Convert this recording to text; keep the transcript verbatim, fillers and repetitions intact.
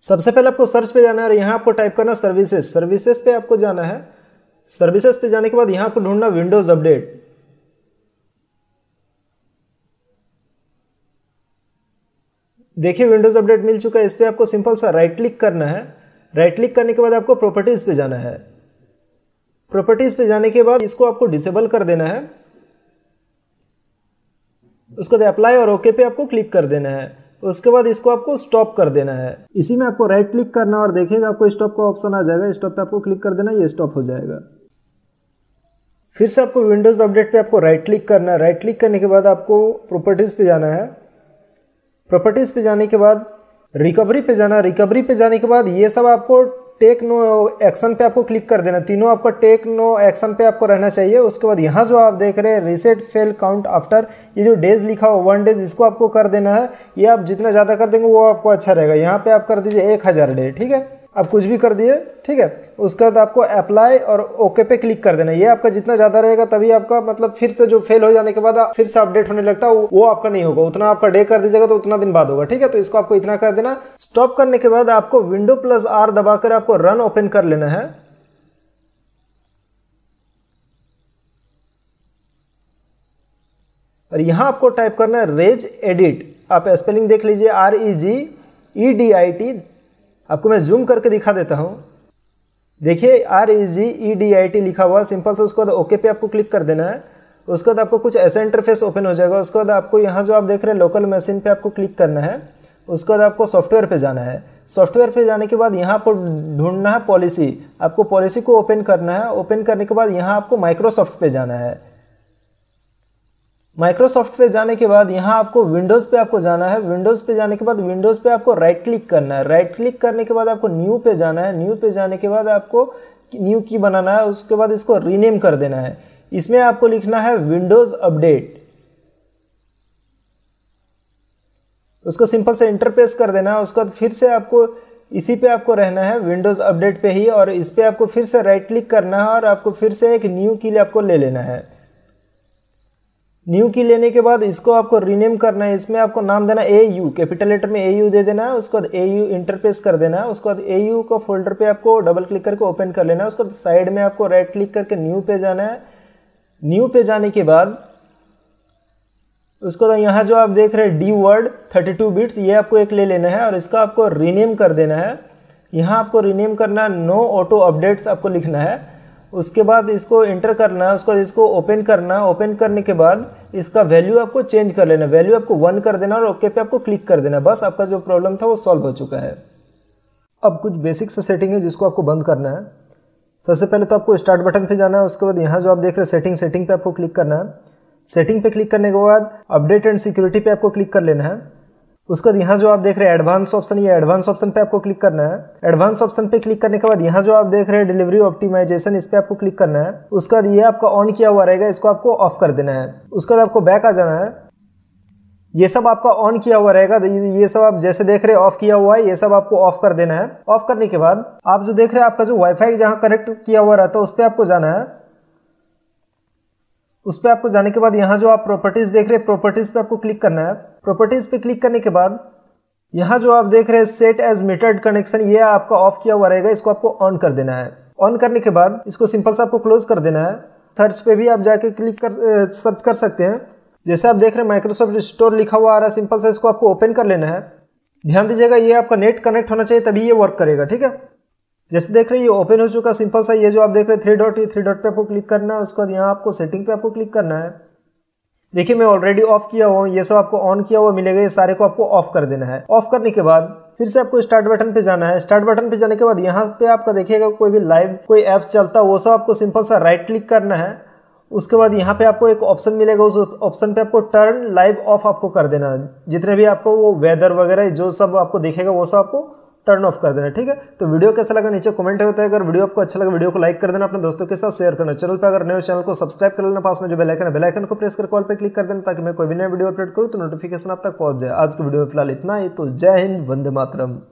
सबसे पहले आपको सर्च पे जाना है और यहाँ आपको टाइप करना सर्विसेज। सर्विसेज पे आपको जाना है। सर्विसेज पे जाने के बाद यहाँ आपको ढूंढना विंडोज अपडेट। देखिए विंडोज अपडेट मिल चुका है। इस पर आपको सिंपल सा राइट क्लिक करना है। राइट क्लिक करने के बाद आपको प्रॉपर्टीज पे जाना है। प्रॉपर्टीज पे जाने के बाद इसको आपको डिसेबल कर देना है। उसके बाद अप्लाई और ओके पे आपको क्लिक कर देना है। उसके बाद इसको आपको स्टॉप कर देना है। इसी में आपको राइट क्लिक करना और देखिएगा आपको स्टॉप का ऑप्शन आ जाएगा। स्टॉप पे आपको क्लिक कर देना, ये स्टॉप हो जाएगा। फिर से आपको विंडोज अपडेट पे आपको राइट क्लिक करना है। राइट क्लिक करने के बाद आपको प्रॉपर्टीज पे जाना है। प्रॉपर्टीज पे जाने के बाद रिकवरी पे जाना। रिकवरी पे जाने के बाद ये सब आपको टेक नो एक्शन पे आपको क्लिक कर देना। तीनों आपका टेक नो एक्शन पे आपको रहना चाहिए। उसके बाद यहाँ जो आप देख रहे हैं रीसेट फेल काउंट आफ्टर, ये जो डेज लिखा हो वन डेज, इसको आपको कर देना है। ये आप जितना ज़्यादा कर देंगे वो आपको अच्छा रहेगा। यहाँ पे आप कर दीजिए एक हज़ार डे, ठीक है। आप कुछ भी कर दिए, ठीक है। उसके बाद आपको अप्लाई और ओके पे क्लिक कर देना। ये आपका जितना ज़्यादा रहेगा तभी आपका मतलब फिर से जो फेल हो जाने के बाद फिर से अपडेट होने लगता है वो आपका नहीं होगा। उतना आपका डे कर दीजिएगा तो उतना दिन बाद होगा, ठीक है। तो इसको आपको इतना कर देना। स्टॉप करने के बाद आपको विंडो प्लस आर दबाकर आपको रन ओपन कर लेना है। और यहां आपको टाइप करना है रेज एडिट। आप स्पेलिंग देख लीजिए, R E G E D I T. आपको मैं जूम करके दिखा देता हूं। देखिए R E G E D I T लिखा हुआ सिंपल से। उसके बाद ओके पे आपको क्लिक कर देना है। उसके बाद आपको कुछ ऐसा इंटरफेस ओपन हो जाएगा। उसके बाद आपको यहाँ जो आप देख रहे हैं लोकल मशीन पे आपको क्लिक करना है। उसके बाद आपको सॉफ्टवेयर पे जाना है। सॉफ्टवेयर पे जाने के बाद यहाँ आपको ढूंढना है पॉलिसी। आपको पॉलिसी को ओपन करना है। ओपन करने के बाद यहाँ आपको माइक्रोसॉफ्ट पे जाना है। माइक्रोसॉफ्ट पे जाने के बाद यहाँ आपको विंडोज़ पे आपको जाना है। विंडोज़ पे जाने के बाद विंडोज़ पे आपको राइट क्लिक करना है। राइट क्लिक करने के बाद आपको न्यू पे जाना है। न्यू पे जाने के बाद आपको न्यू की बनाना है। उसके बाद इसको रीनेम कर देना है। इसमें आपको लिखना है विंडोज़ अपडेट। उसको सिंपल से इंटर प्रेस कर देना है। उसके बाद फिर से आपको इसी पे आपको रहना है, विंडोज़ अपडेट पे ही। और इस पे आपको फिर से राइट क्लिक करना है और आपको फिर से एक न्यू की आपको ले लेना है। न्यू की लेने के बाद इसको आपको रीनेम करना है। इसमें आपको नाम देना ए यू, कैपिटल लेटर में ए यू दे देना है। उसके बाद ए यू इंटरप्रेस कर देना है। उसके बाद ए यू का फोल्डर पे आपको डबल क्लिक करके ओपन कर लेना है। उसके बाद साइड में आपको राइट क्लिक करके न्यू पे जाना है। न्यू पे जाने के बाद उसको यहाँ जो आप देख रहे हैं DWORD thirty two bits, ये आपको एक ले लेना है और इसका आपको रीनेम कर देना है। यहाँ आपको रीनेम करना है, नो ऑटो अपडेट्स आपको लिखना है। उसके बाद इसको इंटर करना है। उसके बाद इसको ओपन करना है। ओपन करने के बाद इसका वैल्यू आपको चेंज कर लेना है। वैल्यू आपको वन कर देना और ओके पे आपको क्लिक कर देना। बस आपका जो प्रॉब्लम था वो सॉल्व हो चुका है। अब कुछ बेसिक से सेटिंग है जिसको आपको बंद करना है। सबसे पहले तो आपको स्टार्ट बटन पे जाना है। उसके बाद यहाँ जो आप देख रहे हैं सेटिंग, सेटिंग पे आपको क्लिक करना है। सेटिंग पे क्लिक करने के बाद अपडेट एंड सिक्योरिटी पे आपको क्लिक कर लेना है। उसके बाद यहाँ जो आप देख रहे हैं एडवांस ऑप्शन, ये एडवांस ऑप्शन पे आपको क्लिक करना है। एडवांस ऑप्शन पे क्लिक करने के बाद यहाँ जो आप देख रहे हैं डिलीवरी ऑप्टिमाइजेशन, इस पे आपको क्लिक करना है। उसके बाद ये आपका ऑन किया हुआ रहेगा, इसको आपको ऑफ कर देना है। उसके बाद आपको बैक आ जाना है। ये सब आपका ऑन किया हुआ रहेगा, ये सब आप जैसे देख रहे हैं ऑफ किया हुआ है, ये सब आपको ऑफ कर देना है। ऑफ करने के बाद आप जो देख रहे हैं आपका जो वाईफाई जहाँ कनेक्ट किया हुआ रहता है उस पर आपको जाना है। उस पर आपको जाने के बाद यहाँ जो आप प्रॉपर्टीज देख रहे हैं प्रॉपर्टीज पे आपको क्लिक करना है। प्रॉपर्टीज पे क्लिक करने के बाद यहाँ जो आप देख रहे हैं सेट एज मीटर्ड कनेक्शन, ये आपका ऑफ किया हुआ रहेगा, इसको आपको ऑन कर देना है। ऑन करने के बाद इसको सिंपल से आपको क्लोज कर देना है। सर्च पे भी आप जाके क्लिक कर सर्च कर सकते हैं। जैसे आप देख रहे हैं माइक्रोसॉफ्ट स्टोर लिखा हुआ आ रहा है, सिंपल से इसको आपको ओपन कर लेना है। ध्यान दीजिएगा ये आपका नेट कनेक्ट होना चाहिए तभी ये वर्क करेगा, ठीक है। जैसे देख रहे हैं ये ओपन हो चुका सिंपल सा। ये जो आप देख रहे हैं थ्री डॉट, ये थ्री डॉट पे आपको क्लिक करना है। उसके बाद यहाँ आपको सेटिंग पे आपको क्लिक करना है। देखिए मैं ऑलरेडी ऑफ किया हुआ हूँ, ये सब आपको ऑन किया हुआ मिलेगा, ये सारे को आपको ऑफ कर देना है। ऑफ करने के बाद फिर से आपको स्टार्ट बटन पे जाना है। स्टार्ट बटन पे जाने के बाद यहाँ पे आपका देखिएगा कोई भी लाइव कोई ऐप्स चलता है वो सब आपको सिंपल सा राइट क्लिक करना है। उसके बाद यहाँ पे आपको एक ऑप्शन मिलेगा, उस ऑप्शन पे आपको टर्न लाइव ऑफ आपको कर देना है। जितने भी आपको वो वेदर वगैरह जो सब आपको दिखेगा वो सब आपको टर्न ऑफ कर देना, ठीक है। तो वीडियो कैसा लगा नीचे कमेंट होता है। अगर वीडियो आपको अच्छा लगा वीडियो को लाइक कर देना, अपने दोस्तों के साथ शेयर करना। चैनल पे अगर नए चैनल को सब्सक्राइब कर लेना, पास में जो बेल आइकन है बेल आइकन को प्रेस कर कॉल पे क्लिक कर देना ताकि मैं कोई भी नया वीडियो अपलोड करूँ तो नोटिफिकेशन आप तक पहुंच जाए। आज की वीडियो में फिलहाल इतना ही। तो जय हिंद, वंदे मातरम।